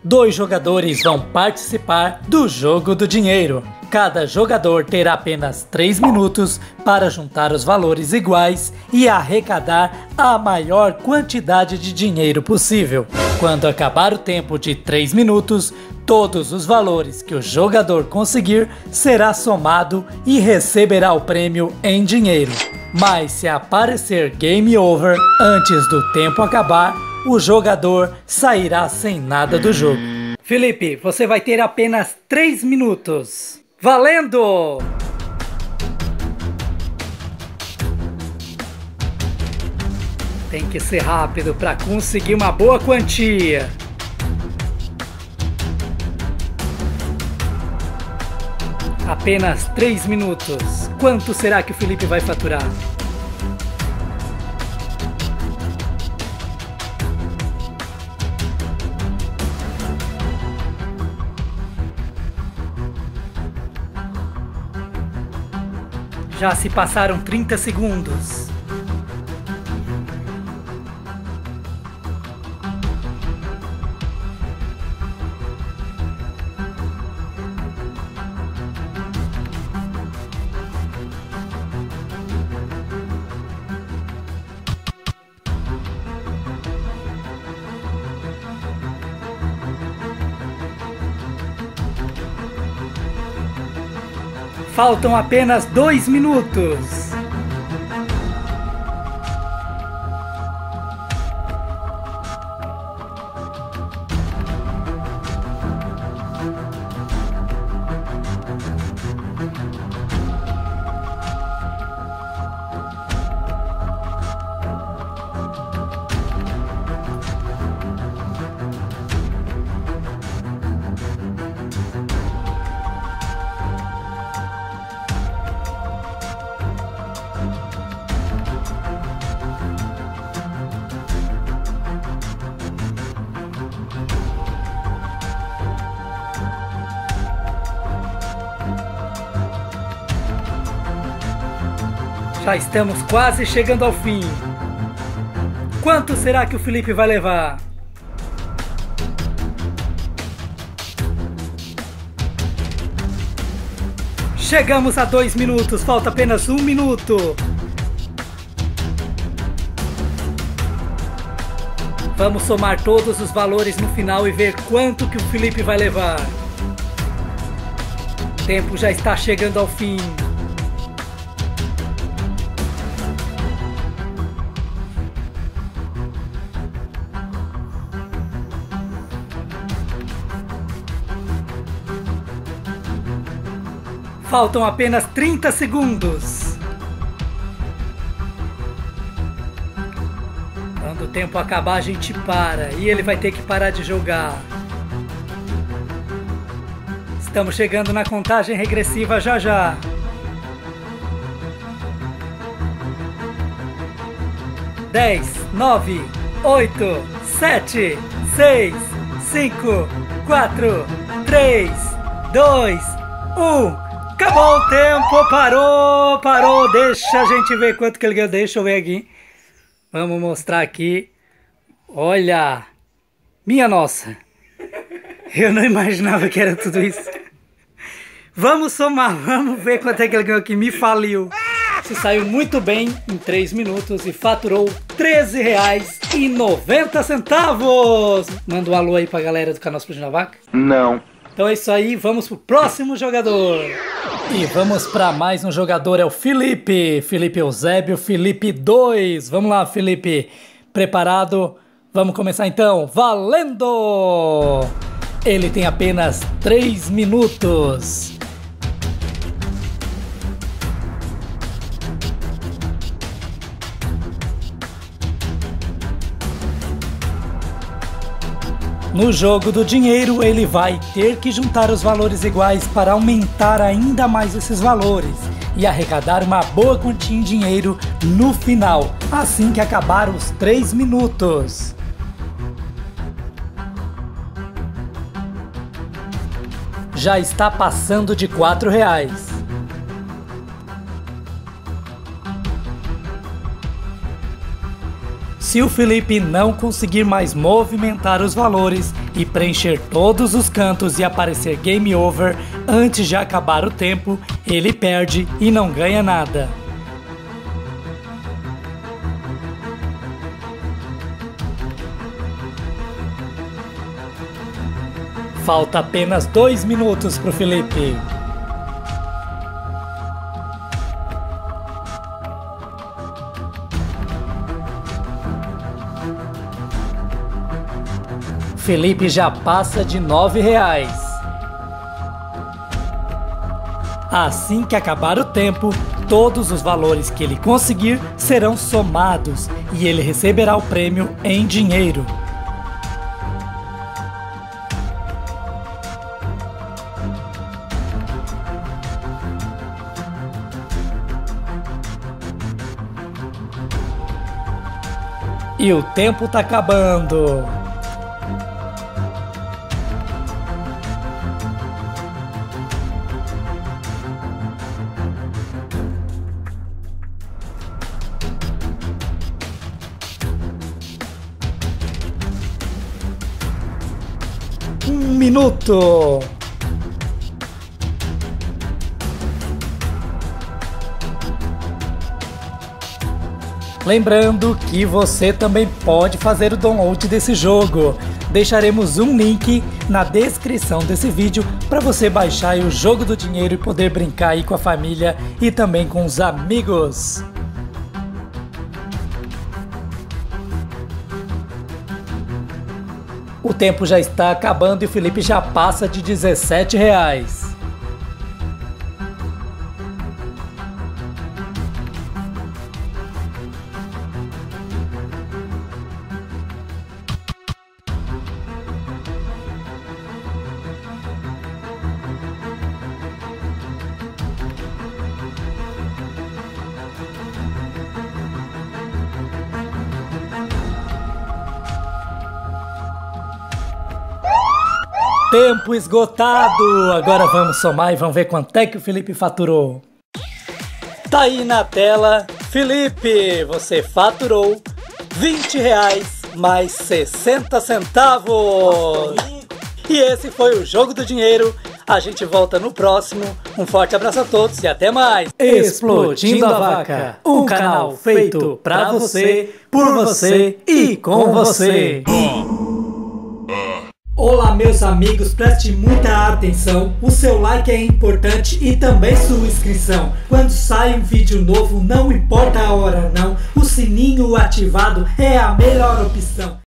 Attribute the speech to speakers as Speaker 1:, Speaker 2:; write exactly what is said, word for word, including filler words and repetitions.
Speaker 1: Dois jogadores vão participar do jogo do dinheiro. Cada jogador terá apenas três minutos para juntar os valores iguais e arrecadar a maior quantidade de dinheiro possível. Quando acabar o tempo de três minutos, todos os valores que o jogador conseguir será somado e receberá o prêmio em dinheiro. Mas se aparecer Game Over antes do tempo acabar, o jogador sairá sem nada do jogo. Felipe, você vai ter apenas três minutos. Valendo! Tem que ser rápido para conseguir uma boa quantia. Apenas três minutos. Quanto será que o Felipe vai faturar? Já se passaram trinta segundos. Faltam apenas dois minutos. Já estamos quase chegando ao fim. Quanto será que o Felipe vai levar? Chegamos a dois minutos, falta apenas um minuto. Vamos somar todos os valores no final e ver quanto que o Felipe vai levar. O tempo já está chegando ao fim. Faltam apenas trinta segundos. Quando o tempo acabar, a gente para e ele vai ter que parar de jogar. Estamos chegando na contagem regressiva já já. dez, nove, oito, sete, seis, cinco, quatro, três, dois, um. Acabou o tempo, parou, parou, deixa a gente ver quanto que ele ganhou, deixa eu ver aqui. Vamos mostrar aqui, olha, minha nossa, eu não imaginava que era tudo isso. Vamos somar, vamos ver quanto é que ele ganhou aqui, me faliu. Você saiu muito bem em três minutos e faturou treze reais e noventa centavos. Manda um alô aí pra galera do canal Explodindo a Vaca.
Speaker 2: Não.
Speaker 1: Então é isso aí, vamos pro próximo jogador. E vamos para mais um jogador, é o Felipe. Felipe Eusébio, Felipe dois. Vamos lá, Felipe. Preparado? Vamos começar então. Valendo! Ele tem apenas três minutos. No jogo do dinheiro, ele vai ter que juntar os valores iguais para aumentar ainda mais esses valores e arrecadar uma boa quantia em dinheiro no final, assim que acabar os três minutos. Já está passando de quatro reais. Se o Felipe não conseguir mais movimentar os valores, e preencher todos os cantos e aparecer Game Over antes de acabar o tempo, ele perde e não ganha nada. Falta apenas dois minutos pro Felipe. Felipe já passa de nove reais. Assim que acabar o tempo, todos os valores que ele conseguir serão somados e ele receberá o prêmio em dinheiro. E o tempo tá acabando. Um minuto. Lembrando que você também pode fazer o download desse jogo. Deixaremos um link na descrição desse vídeo para você baixar o jogo do dinheiro e poder brincar aí com a família e também com os amigos. O tempo já está acabando e o Felipe já passa de dezessete reais. Tempo esgotado! Agora vamos somar e vamos ver quanto é que o Felipe faturou. Tá aí na tela, Felipe, você faturou vinte reais mais sessenta centavos. E esse foi o Jogo do Dinheiro. A gente volta no próximo. Um forte abraço a todos e até mais. Explodindo a Vaca, um canal feito pra você, por você e com você. Olá meus amigos, preste muita atenção, o seu like é importante e também sua inscrição. Quando sai um vídeo novo, não importa a hora não, o sininho ativado é a melhor opção.